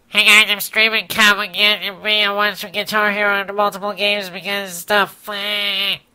Hey guys, I'm streaming Come Again and me. I want to Guitar Hero into multiple games because stuff.